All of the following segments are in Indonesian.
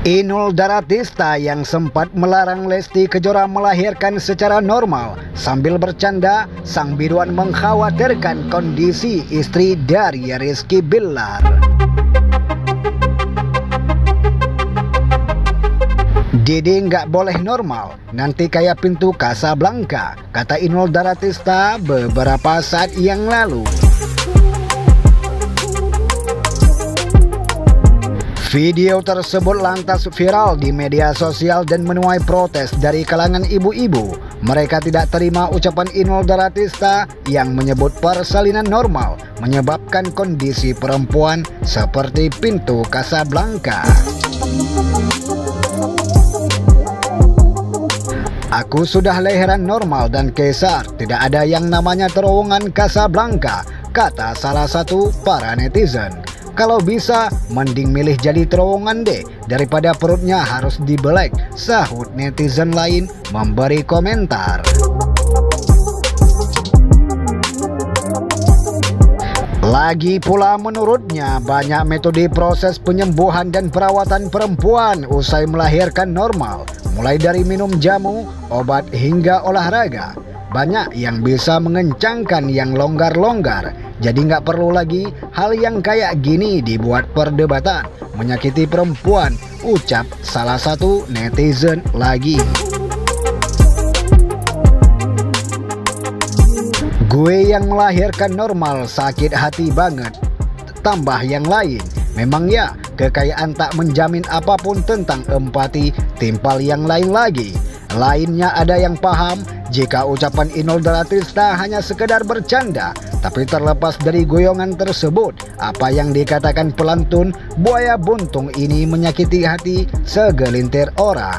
Inul Daratista yang sempat melarang Lesti Kejora melahirkan secara normal. Sambil bercanda, sang biduan mengkhawatirkan kondisi istri dari Rizky Bilar. Didi nggak boleh normal, nanti kayak pintu Casablanca, kata Inul Daratista beberapa saat yang lalu. Video tersebut lantas viral di media sosial dan menuai protes dari kalangan ibu-ibu. Mereka tidak terima ucapan Inul Daratista yang menyebut persalinan normal menyebabkan kondisi perempuan seperti pintu Casablanca. Aku sudah lahiran normal dan kesar, tidak ada yang namanya terowongan Casablanca, kata salah satu para netizen. Kalau bisa, mending milih jadi terowongan deh, daripada perutnya harus dibelek, sahut netizen lain memberi komentar. Lagi pula menurutnya, banyak metode proses penyembuhan dan perawatan perempuan usai melahirkan normal, mulai dari minum jamu, obat hingga olahraga. Banyak yang bisa mengencangkan yang longgar-longgar. Jadi nggak perlu lagi hal yang kayak gini dibuat perdebatan, menyakiti perempuan, ucap salah satu netizen lagi. Gue yang melahirkan normal sakit hati banget, tambah yang lain. Memang ya, kekayaan tak menjamin apapun tentang empati, timpal yang lain lagi. Lainnya ada yang paham jika ucapan Inul Daratista hanya sekedar bercanda, tapi terlepas dari goyongan tersebut, apa yang dikatakan pelantun buaya buntung ini menyakiti hati segelintir orang.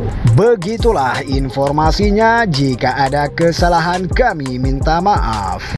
Begitulah informasinya, jika ada kesalahan kami minta maaf.